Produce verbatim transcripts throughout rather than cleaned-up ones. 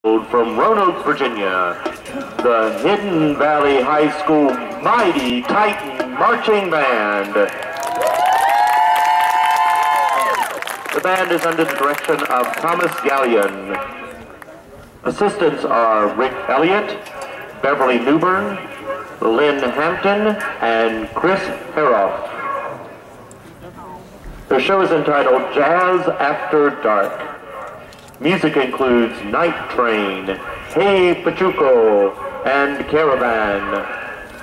From Roanoke, Virginia, the Hidden Valley High School Mighty Titan Marching Band. The band is under the direction of Thomas Gallion. Assistants are Rick Elliott, Beverly Newbern, Lynn Hampton, and Chris Heroff. The show is entitled Jazz After Dark. Music includes Night Train, Hey Pachuco, and Caravan.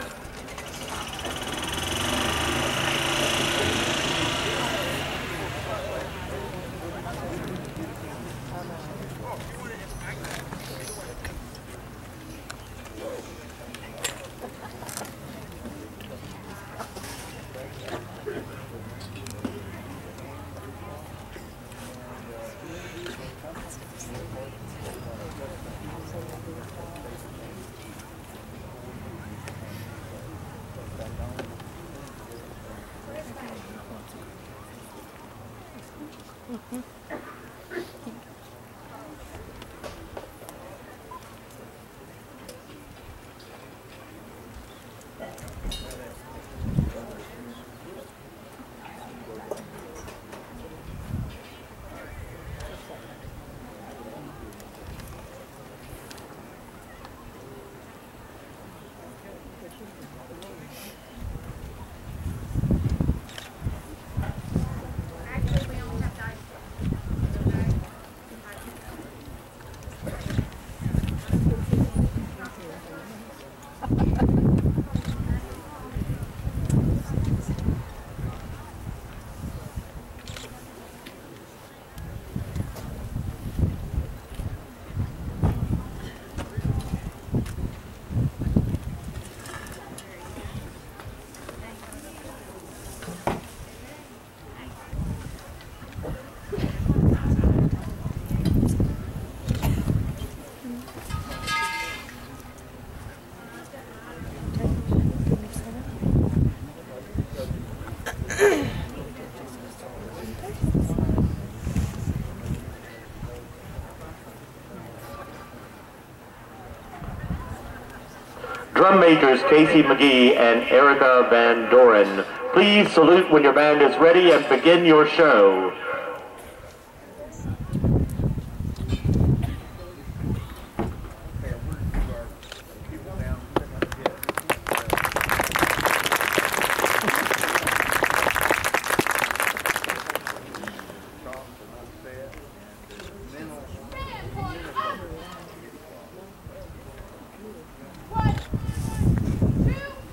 Drum majors Casey McGee and Erica Van Doren, please salute when your band is ready and begin your show.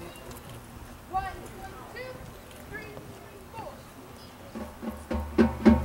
One, two, three, four.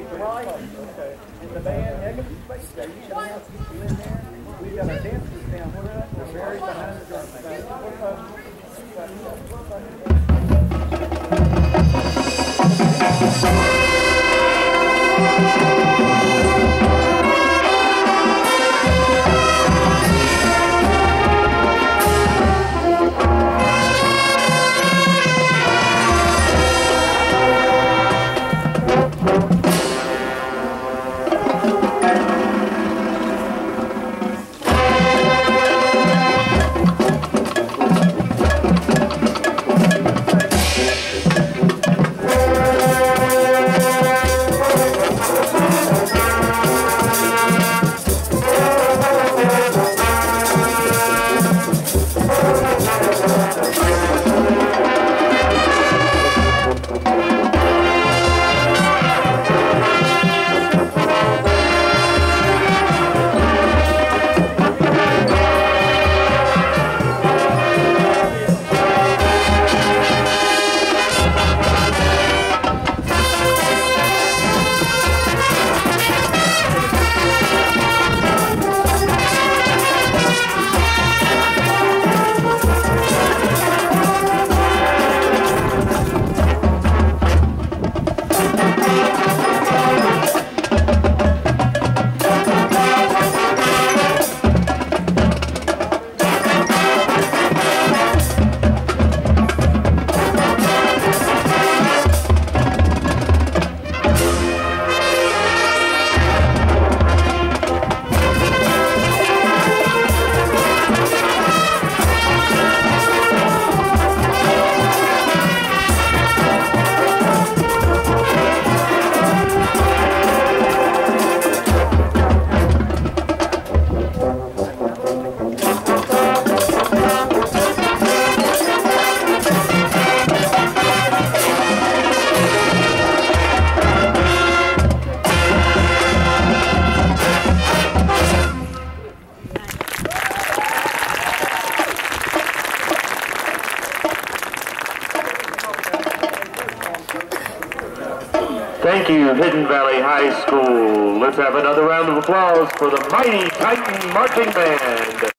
right. Okay. And the band, they're going to be space station. You should have people in there. We've got our dancers down there. They're buried behind the drum station. Thank you, Hidden Valley High School. Let's have another round of applause for the Mighty Titan Marching Band.